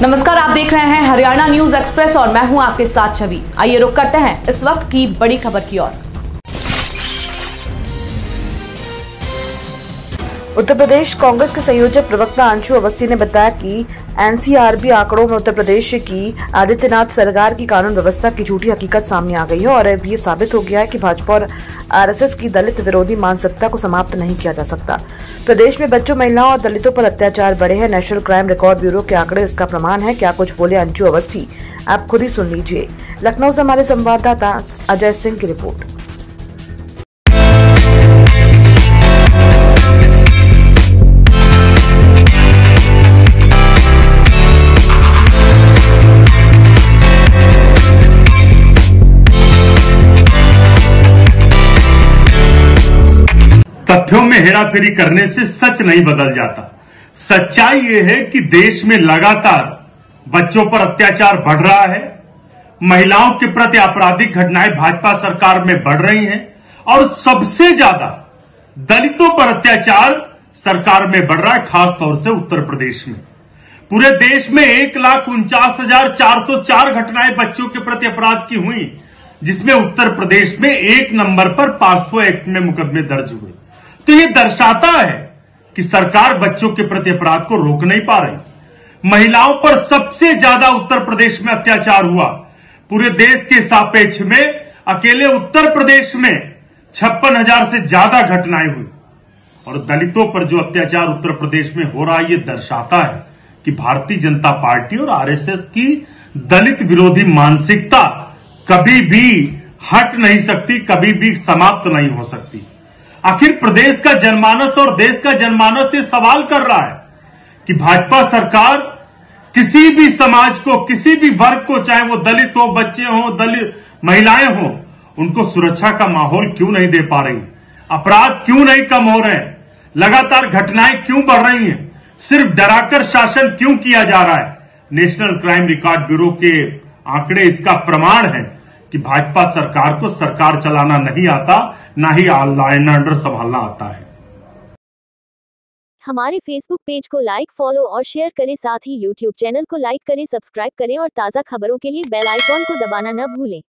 नमस्कार, आप देख रहे हैं हरियाणा न्यूज एक्सप्रेस और मैं हूं आपके साथ छवि। आइए रुक करते हैं इस वक्त की बड़ी खबर की ओर। उत्तर प्रदेश कांग्रेस के संयोजक प्रवक्ता अंशु अवस्थी ने बताया कि एनसीआरबी आंकड़ों में उत्तर प्रदेश की आदित्यनाथ सरकार की कानून व्यवस्था की झूठी हकीकत सामने आ गई है और अब ये साबित हो गया है कि भाजपा और आरएसएस की दलित विरोधी मानसिकता को समाप्त नहीं किया जा सकता। प्रदेश में बच्चों, महिलाओं और दलितों पर अत्याचार बढ़े हैं। नेशनल क्राइम रिकॉर्ड ब्यूरो के आंकड़े इसका प्रमाण है। क्या कुछ बोले अंशु अवस्थी, आप खुद ही सुन लीजिए। लखनऊ से हमारे संवाददाता अजय सिंह की रिपोर्ट। तथ्यों में हेराफेरी करने से सच नहीं बदल जाता। सच्चाई ये है कि देश में लगातार बच्चों पर अत्याचार बढ़ रहा है, महिलाओं के प्रति आपराधिक घटनाएं भाजपा सरकार में बढ़ रही हैं और सबसे ज्यादा दलितों पर अत्याचार सरकार में बढ़ रहा है, खासतौर से उत्तर प्रदेश में। पूरे देश में 1,49,404 घटनाएं बच्चों के प्रति अपराध की हुई, जिसमें उत्तर प्रदेश में 1 नंबर पर 500 एक्ट में मुकदमे दर्ज हुए। तो ये दर्शाता है कि सरकार बच्चों के प्रति अपराध को रोक नहीं पा रही। महिलाओं पर सबसे ज्यादा उत्तर प्रदेश में अत्याचार हुआ। पूरे देश के सापेक्ष में अकेले उत्तर प्रदेश में 56,000 से ज्यादा घटनाएं हुई। और दलितों पर जो अत्याचार उत्तर प्रदेश में हो रहा है, ये दर्शाता है कि भारतीय जनता पार्टी और आरएसएस की दलित विरोधी मानसिकता कभी भी हट नहीं सकती, कभी भी समाप्त नहीं हो सकती। आखिर प्रदेश का जनमानस और देश का जनमानस ये सवाल कर रहा है कि भाजपा सरकार किसी भी समाज को, किसी भी वर्ग को, चाहे वो दलित हो, बच्चे हो, दलित महिलाएं हो, उनको सुरक्षा का माहौल क्यों नहीं दे पा रही? अपराध क्यों नहीं कम हो रहे हैं? लगातार घटनाएं क्यों बढ़ रही हैं? सिर्फ डराकर शासन क्यों किया जा रहा है? नेशनल क्राइम रिकॉर्ड ब्यूरो के आंकड़े इसका प्रमाण है कि भाजपा सरकार को सरकार चलाना नहीं आता, ना ही लॉ एंड ऑर्डर संभालना आता है। हमारे फेसबुक पेज को लाइक, फॉलो और शेयर करें। साथ ही यूट्यूब चैनल को लाइक करें, सब्सक्राइब करें और ताज़ा खबरों के लिए बेल आइकॉन को दबाना न भूलें।